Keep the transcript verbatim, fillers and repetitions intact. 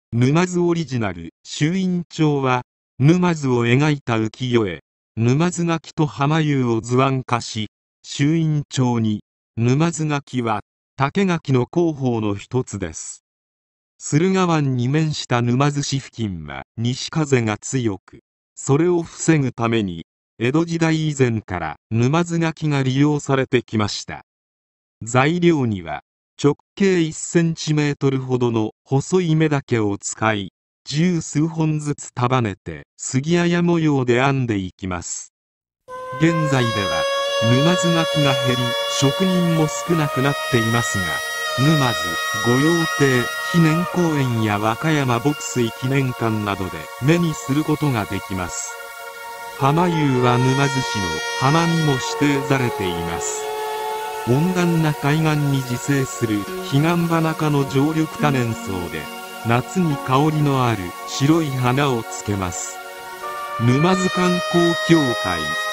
沼津オリジナル朱印帳は、沼津を描いた浮世絵、沼津垣と浜夕を図案化し、朱印帳に、沼津垣は、竹垣の候補の一つです。駿河湾に面した沼津市付近は西風が強く、それを防ぐために、江戸時代以前から沼津垣が利用されてきました。材料には、直径いちセンチメートルほどの細い目竹を使い、十数本ずつ束ねて杉綾模様で編んでいきます。現在では沼津垣が減り、職人も少なくなっていますが、沼津御用邸記念公園や和歌山牧水記念館などで目にすることができます。浜夕は沼津市の浜にも指定されています。温暖な海岸に自生する彼岸花科の常緑多年草で、夏に香りのある白い花をつけます。沼津観光協会